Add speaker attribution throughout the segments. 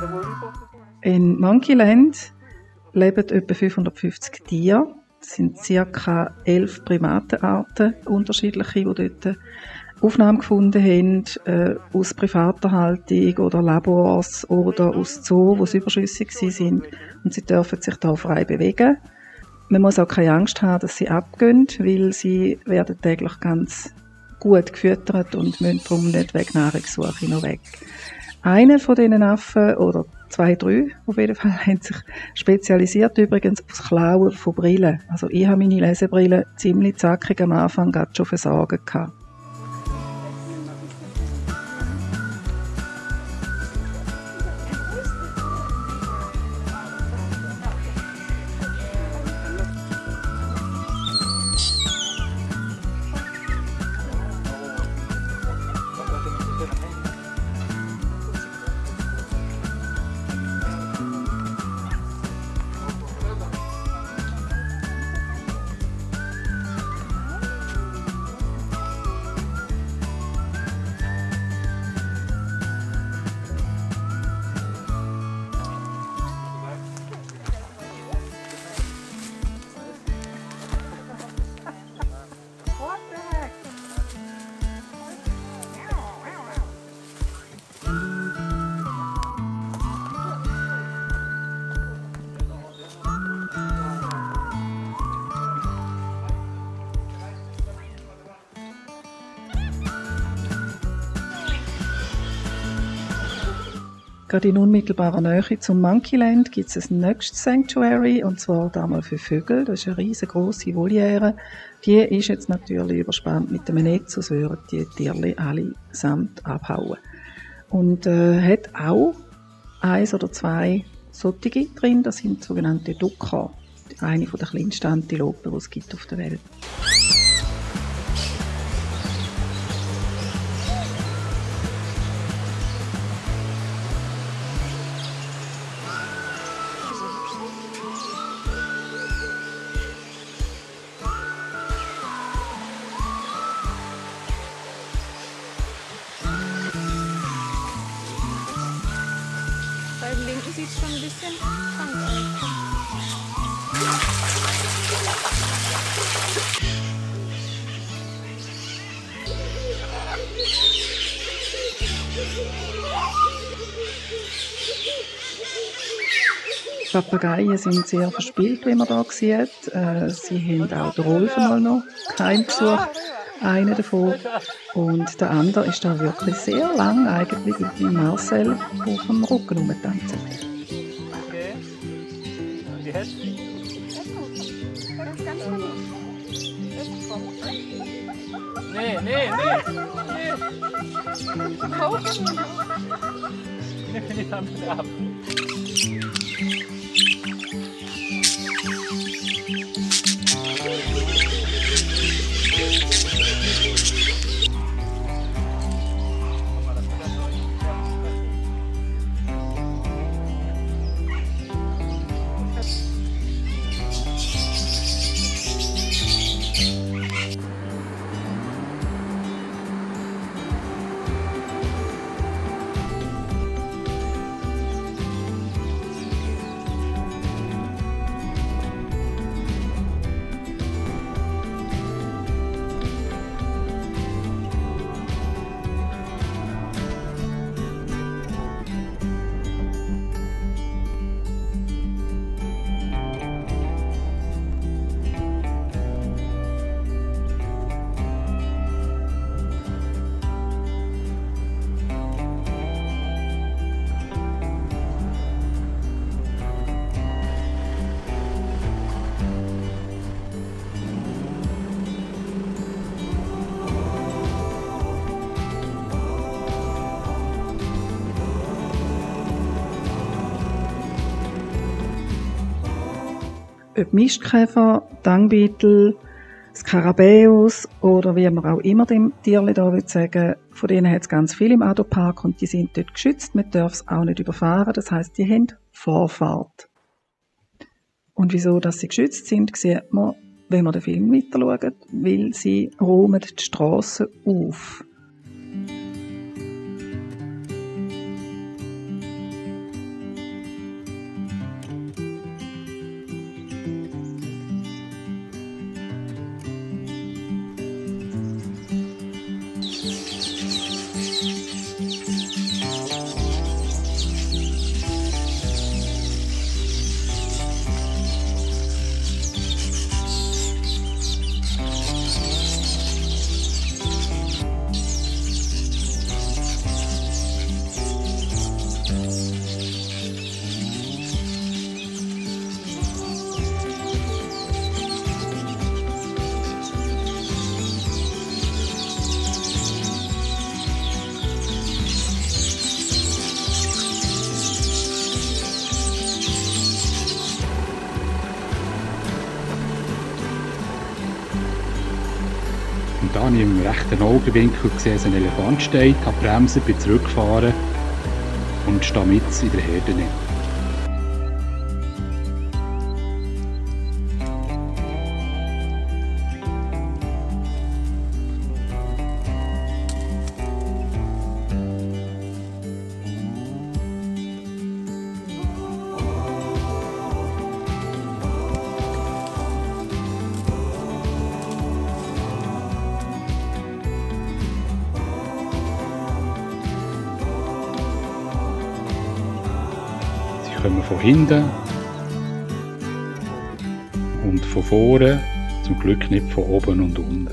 Speaker 1: In Monkeyland leben etwa 550 Tiere. Es sind ca. 11 Primatenarten, unterschiedliche, die dort Aufnahmen gefunden haben, aus privater Haltung oder Labors oder aus Zoo, wo sie überschüssig sind. Und sie dürfen sich da frei bewegen. Man muss auch keine Angst haben, dass sie abgehen, weil sie werden täglich ganz gut gefüttert und müssen darum nicht wegen Nahrungssuche noch weg. Einer von diesen Affen, oder 2, 3 auf jeden Fall, haben sich spezialisiert übrigens aufs Klauen von Brillen. Also ich habe meine Lesebrille ziemlich zackig am Anfang gerade schon versorgt gehabt. Gerade in unmittelbarer Nähe zum Monkeyland gibt es ein nächstes Sanctuary, und zwar damals für Vögel. Das ist eine riesengroße Voliere. Die ist jetzt natürlich überspannt mit einem Netz, sonst würden die Tiere allesamt abhauen. Und hat auch 1 oder 2 solche drin, das sind sogenannte Ducker. Eine der kleinsten Antilopen, die es gibt auf der Welt.
Speaker 2: Beim linken sieht es schon ein bisschen krank aus.
Speaker 1: Papageien sind sehr verspielt, wie man hier sieht. Sie haben auch den Rolf mal noch heimgesucht, einer davon. Und der andere ist da wirklich sehr lang eigentlich mit dem Marcel auf dem Rücken rumgetanzt.
Speaker 3: Okay. Und die Hälfte? Nee. Die haben wir ab.
Speaker 1: Ob Mistkäfer, Dangbeetle, Skarabäus oder wie man auch immer dem Tierli da sagen will, von denen hat es ganz viele im Ado-Park und die sind dort geschützt. Man darf es auch nicht überfahren, das heisst, die haben Vorfahrt. Und wieso, dass sie geschützt sind, sieht man, wenn man den Film weiter schaut, weil sie räumen die Strassen auf.
Speaker 4: Und da habe ich im rechten Augenwinkel gesehen, dass ein Elefant steht, habe bremsen, bin zurückgefahren und stehe mitten in der Herde drin. Sie kommen von hinten und von vorne, zum Glück nicht von oben und unten.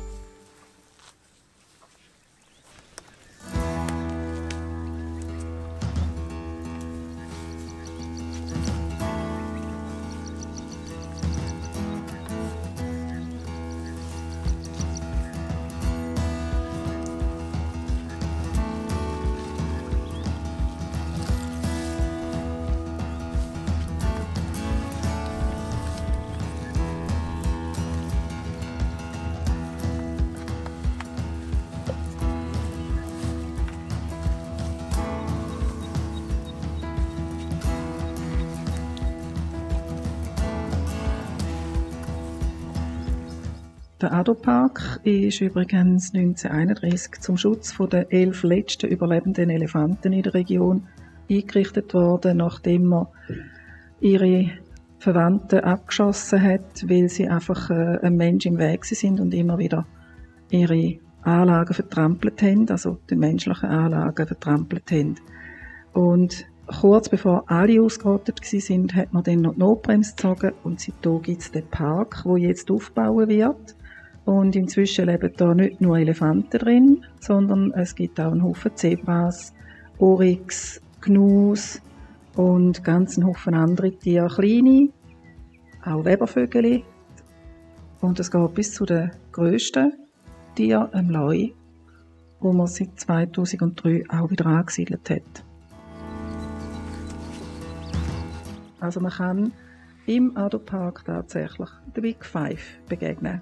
Speaker 1: Der Addo-Park ist übrigens 1931 zum Schutz der 11 letzten überlebenden Elefanten in der Region eingerichtet worden, nachdem man ihre Verwandten abgeschossen hat, weil sie einfach einem Menschen im Weg sind und immer wieder ihre Anlagen vertrampelt haben, also die menschlichen Anlagen vertrampelt haben. Und kurz bevor alle ausgerottet waren, hat man dann noch die Notbremse gezogen und seitdem gibt es den Park, der jetzt aufbauen wird. Und inzwischen leben da nicht nur Elefanten drin, sondern es gibt auch einen Haufen Zebras, Oryx, Gnus und ganz einen Haufen andere Tiere, kleine, auch Webervögel. Und es geht bis zu den grössten Tieren, dem Leu, wo man seit 2003 auch wieder angesiedelt hat. Also man kann im Addo-Park tatsächlich der Big Five begegnen.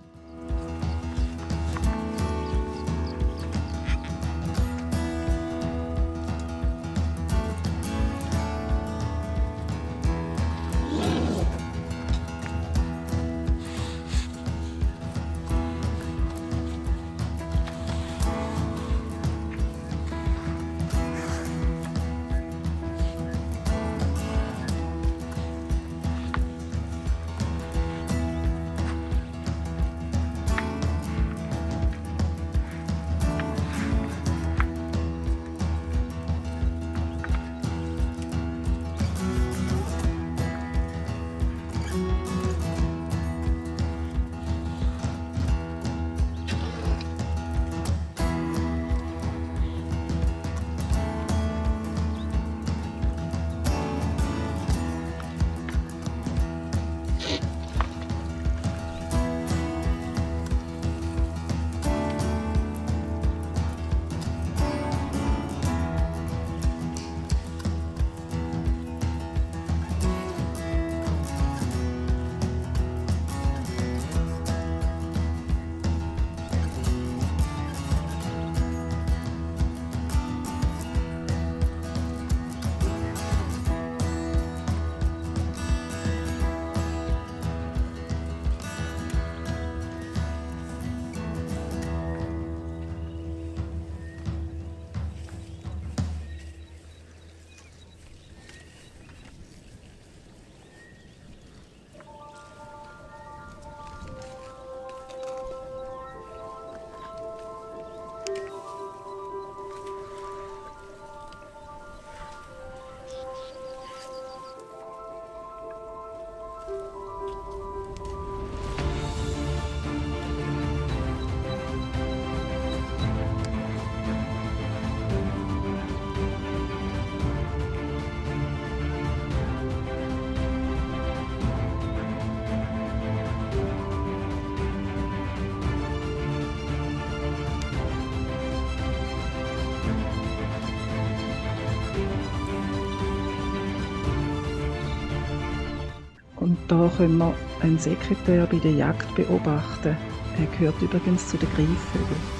Speaker 1: Und da können wir einen Sekretär bei der Jagd beobachten. Er gehört übrigens zu den Greifvögeln.